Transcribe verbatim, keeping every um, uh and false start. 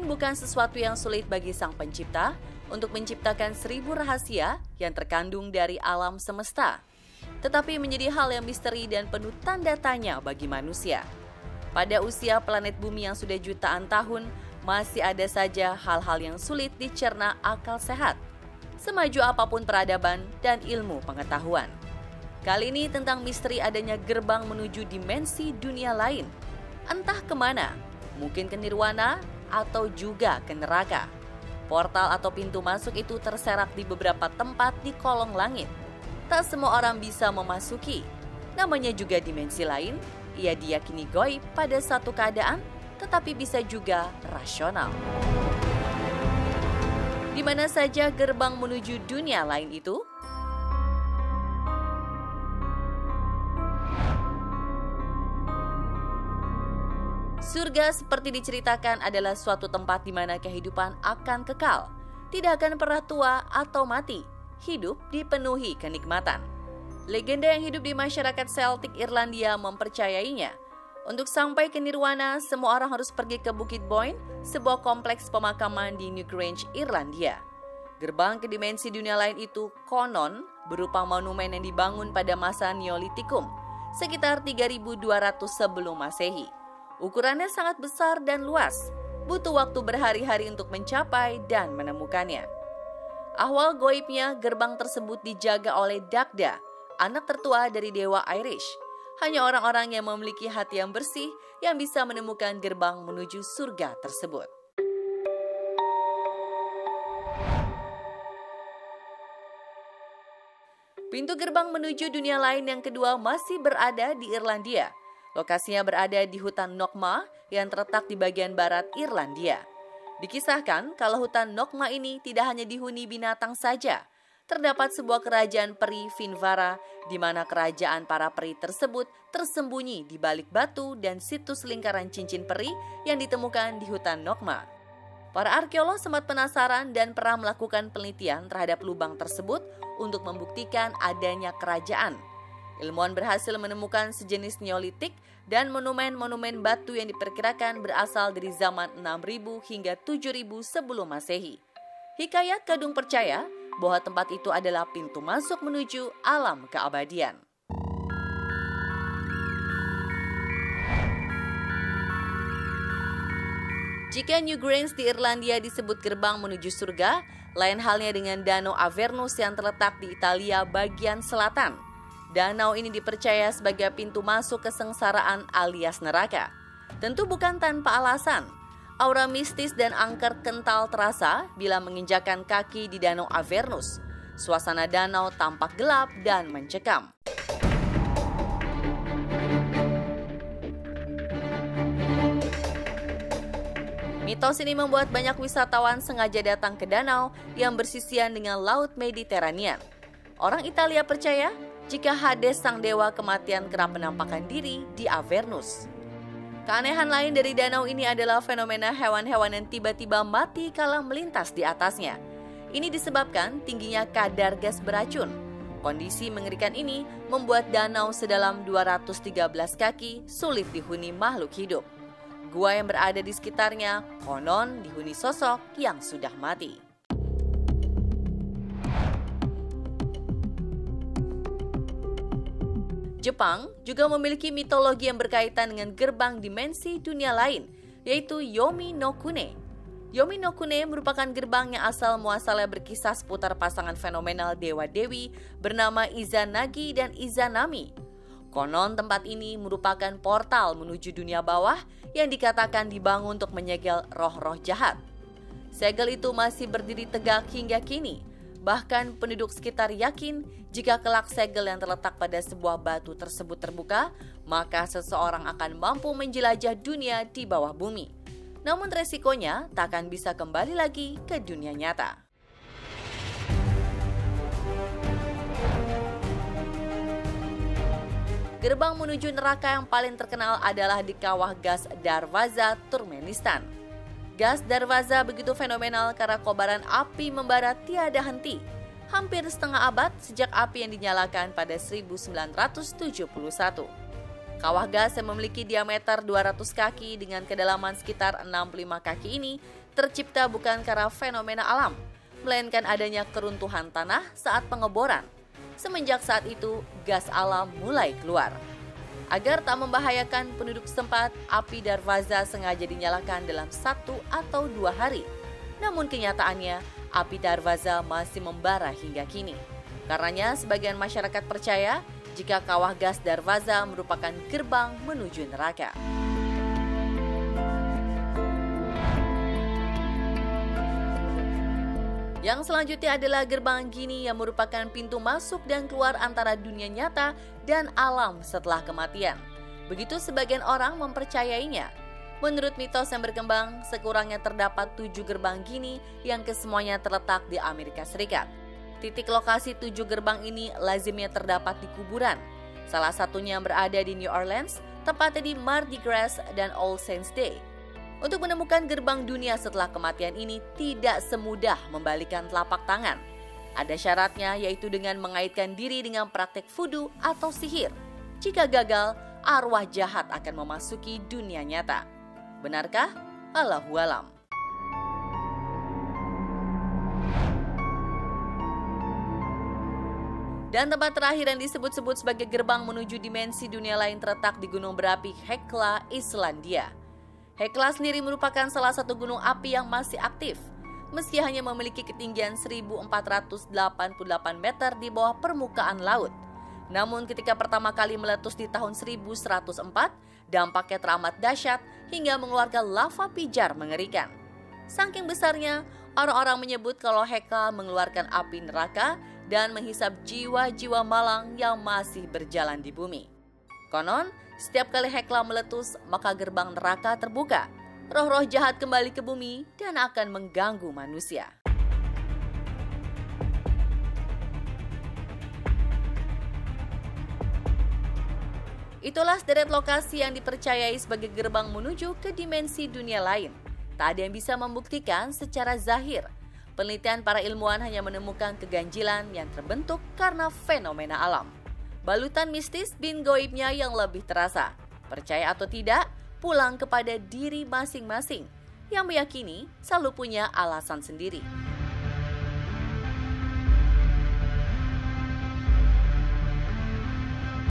bukan sesuatu yang sulit bagi sang pencipta untuk menciptakan seribu rahasia yang terkandung dari alam semesta, tetapi menjadi hal yang misteri dan penuh tanda tanya bagi manusia. Pada usia planet bumi yang sudah jutaan tahun, masih ada saja hal-hal yang sulit dicerna akal sehat, semaju apapun peradaban dan ilmu pengetahuan. Kali ini tentang misteri adanya gerbang menuju dimensi dunia lain. Entah kemana, mungkin ke nirwana atau juga ke neraka. Portal atau pintu masuk itu terserak di beberapa tempat di kolong langit. Tak semua orang bisa memasuki. Namanya juga dimensi lain, ia diyakini goib pada satu keadaan, tetapi bisa juga rasional. Di mana saja gerbang menuju dunia lain itu? Surga seperti diceritakan adalah suatu tempat di mana kehidupan akan kekal, tidak akan pernah tua atau mati, hidup dipenuhi kenikmatan. Legenda yang hidup di masyarakat Celtic Irlandia mempercayainya. Untuk sampai ke nirwana, semua orang harus pergi ke Bukit Boyne, sebuah kompleks pemakaman di Newgrange, Irlandia. Gerbang ke dimensi dunia lain itu konon berupa monumen yang dibangun pada masa Neolitikum, sekitar tiga ribu dua ratus sebelum Masehi. Ukurannya sangat besar dan luas, butuh waktu berhari-hari untuk mencapai dan menemukannya. Ahwal goibnya, gerbang tersebut dijaga oleh Dagda, anak tertua dari dewa Irish. Hanya orang-orang yang memiliki hati yang bersih yang bisa menemukan gerbang menuju surga tersebut. Pintu gerbang menuju dunia lain yang kedua masih berada di Irlandia. Lokasinya berada di hutan Nokma yang terletak di bagian barat Irlandia. Dikisahkan kalau hutan Nokma ini tidak hanya dihuni binatang saja. Terdapat sebuah kerajaan peri Finvara di mana kerajaan para peri tersebut tersembunyi di balik batu dan situs lingkaran cincin peri yang ditemukan di hutan Nokma. Para arkeolog sempat penasaran dan pernah melakukan penelitian terhadap lubang tersebut untuk membuktikan adanya kerajaan. Ilmuwan berhasil menemukan sejenis Neolitik dan monumen-monumen batu yang diperkirakan berasal dari zaman enam ribu hingga tujuh ribu sebelum Masehi. Hikayat Kadung percaya bahwa tempat itu adalah pintu masuk menuju alam keabadian. Jika Newgrange di Irlandia disebut gerbang menuju surga, lain halnya dengan Danau Avernus yang terletak di Italia bagian selatan. Danau ini dipercaya sebagai pintu masuk kesengsaraan alias neraka. Tentu bukan tanpa alasan. Aura mistis dan angker kental terasa bila menginjakan kaki di Danau Avernus. Suasana danau tampak gelap dan mencekam. Mitos ini membuat banyak wisatawan sengaja datang ke danau yang bersisian dengan Laut Mediterania. Orang Italia percaya jika Hades sang dewa kematian kerap menampakkan diri di Avernus. Keanehan lain dari danau ini adalah fenomena hewan-hewan yang tiba-tiba mati kala melintas di atasnya. Ini disebabkan tingginya kadar gas beracun. Kondisi mengerikan ini membuat danau sedalam dua ratus tiga belas kaki sulit dihuni makhluk hidup. Gua yang berada di sekitarnya konon dihuni sosok yang sudah mati. Jepang juga memiliki mitologi yang berkaitan dengan gerbang dimensi dunia lain, yaitu Yomi no Kune. Yomi no Kune merupakan gerbang yang asal muasalnya berkisah seputar pasangan fenomenal dewa-dewi bernama Izanagi dan Izanami. Konon tempat ini merupakan portal menuju dunia bawah yang dikatakan dibangun untuk menyegel roh-roh jahat. Segel itu masih berdiri tegak hingga kini. Bahkan penduduk sekitar yakin jika kelak segel yang terletak pada sebuah batu tersebut terbuka, maka seseorang akan mampu menjelajah dunia di bawah bumi. Namun resikonya tak akan bisa kembali lagi ke dunia nyata. Gerbang menuju neraka yang paling terkenal adalah di kawah gas Darvaza, Turkmenistan. Gas Darvaza begitu fenomenal karena kobaran api membara tiada henti. Hampir setengah abad sejak api yang dinyalakan pada seribu sembilan ratus tujuh puluh satu. Kawah gas yang memiliki diameter dua ratus kaki dengan kedalaman sekitar enam puluh lima kaki ini tercipta bukan karena fenomena alam, melainkan adanya keruntuhan tanah saat pengeboran. Semenjak saat itu, gas alam mulai keluar. Agar tak membahayakan penduduk setempat, api Darvaza sengaja dinyalakan dalam satu atau dua hari. Namun kenyataannya, api Darvaza masih membara hingga kini. Karenanya, sebagian masyarakat percaya jika kawah gas Darvaza merupakan gerbang menuju neraka. Yang selanjutnya adalah gerbang Gini yang merupakan pintu masuk dan keluar antara dunia nyata dan alam setelah kematian. Begitu sebagian orang mempercayainya. Menurut mitos yang berkembang, sekurangnya terdapat tujuh gerbang Gini yang kesemuanya terletak di Amerika Serikat. Titik lokasi tujuh gerbang ini lazimnya terdapat di kuburan. Salah satunya yang berada di New Orleans, tepatnya di Mardi Gras dan All Saints Day. Untuk menemukan gerbang dunia setelah kematian ini tidak semudah membalikan telapak tangan. Ada syaratnya, yaitu dengan mengaitkan diri dengan praktek voodoo atau sihir. Jika gagal, arwah jahat akan memasuki dunia nyata. Benarkah? Allahu a'lam. Dan tempat terakhir yang disebut-sebut sebagai gerbang menuju dimensi dunia lain terletak di gunung berapi Hekla, Islandia. Hekla sendiri merupakan salah satu gunung api yang masih aktif, meski hanya memiliki ketinggian seribu empat ratus delapan puluh delapan meter di bawah permukaan laut. Namun ketika pertama kali meletus di tahun seribu seratus empat, dampaknya teramat dahsyat hingga mengeluarkan lava pijar mengerikan. Saking besarnya, orang-orang menyebut kalau Hekla mengeluarkan api neraka dan menghisap jiwa-jiwa malang yang masih berjalan di bumi. Konon, setiap kali Hekla meletus, maka gerbang neraka terbuka. Roh-roh jahat kembali ke bumi dan akan mengganggu manusia. Itulah sederet lokasi yang dipercayai sebagai gerbang menuju ke dimensi dunia lain. Tak ada yang bisa membuktikan secara zahir. Penelitian para ilmuwan hanya menemukan keganjilan yang terbentuk karena fenomena alam. Balutan mistis bin goibnya yang lebih terasa. Percaya atau tidak, pulang kepada diri masing-masing yang meyakini selalu punya alasan sendiri.